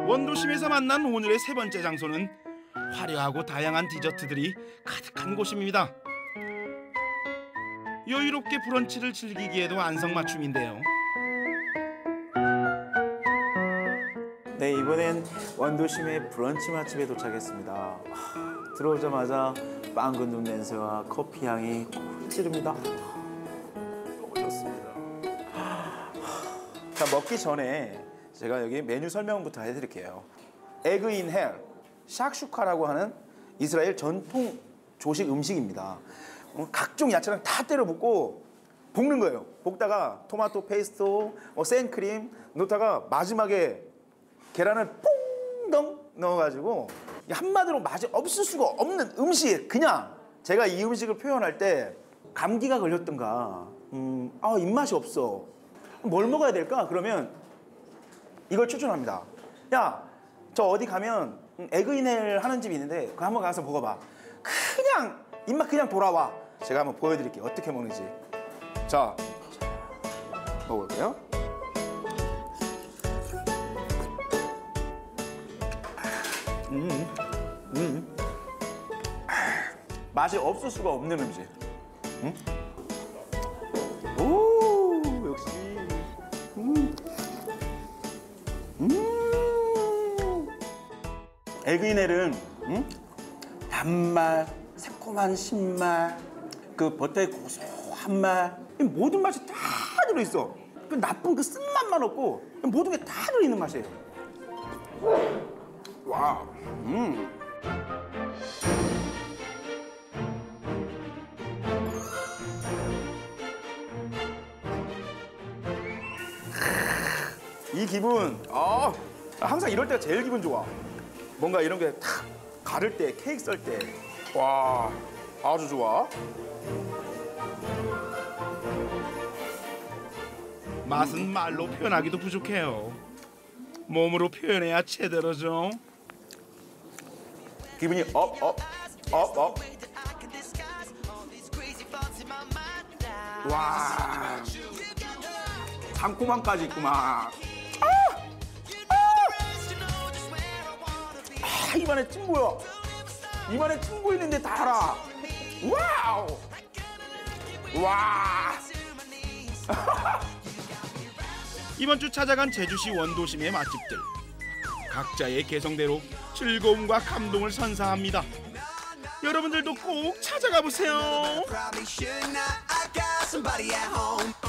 원도심에서 만난 오늘의 세 번째 장소는 화려하고 다양한 디저트들이 가득한 곳입니다. 여유롭게 브런치를 즐기기에도 안성맞춤인데요. 네, 이번엔 원도심의 브런치 맛집에 도착했습니다. 들어오자마자 빵 굽는 냄새와 커피 향이 콕 찌릅니다. 너무 좋습니다. 자, 먹기 전에 제가 여기 메뉴 설명부터 해드릴게요. 에그 인 헬, 샥슈카라고 하는 이스라엘 전통 조식 음식입니다. 각종 야채랑 다 때려 붓고 볶는 거예요. 볶다가 토마토 페이스토, 생크림 넣다가 마지막에 계란을 퐁덩 넣어가지고 한마디로 맛이 없을 수가 없는 음식. 그냥 제가 이 음식을 표현할 때 감기가 걸렸던가 입맛이 없어, 뭘 먹어야 될까? 그러면 이걸 추천합니다. 야, 저 어디 가면 에그인헬 하는 집이 있는데 그거 한번 가서 먹어봐. 그냥 입맛 그냥 돌아와. 제가 한번 보여드릴게요, 어떻게 먹는지. 자, 먹어볼게요. 맛이 없을 수가 없는 음식. 오, 역시. 에그인헬은 단맛, 새콤한 신맛, 그 버터의 고소한 맛, 모든 맛이 다 들어있어. 그 나쁜 그 쓴맛만 없고 모든 게 다 들어있는 맛이에요. 와, 이 기분, 항상 이럴 때가 제일 기분 좋아. 뭔가 이런 게 탁 가를 때, 케이크 썰 때, 와, 아주 좋아. 맛은 말로 표현하기도 부족해요. 몸으로 표현해야 제대로죠. 기분이 업. 와, 상콤함까지 있구만. 입안에 침 고여. 입안에 침 고이는데 다 알아. 와우. 와. 이번 주 찾아간 제주시 원도심의 맛집들. 각자의 개성대로 즐거움과 감동을 선사합니다. 여러분들도 꼭 찾아가 보세요.